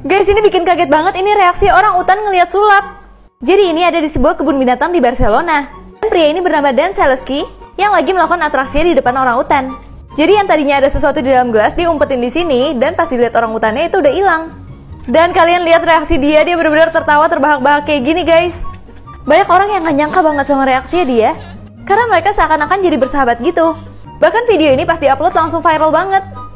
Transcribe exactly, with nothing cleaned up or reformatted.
Guys, ini bikin kaget banget, ini reaksi orang utan ngelihat sulap. Jadi ini ada di sebuah kebun binatang di Barcelona. Dan pria ini bernama Dan Saleski yang lagi melakukan atraksi di depan orang utan. Jadi yang tadinya ada sesuatu di dalam gelas diumpetin di sini, dan pas dilihat orang utannya itu udah hilang. Dan kalian lihat reaksi dia, dia benar-benar tertawa terbahak-bahak kayak gini guys. Banyak orang yang gak nyangka banget sama reaksinya dia, karena mereka seakan-akan jadi bersahabat gitu. Bahkan video ini pas diupload langsung viral banget.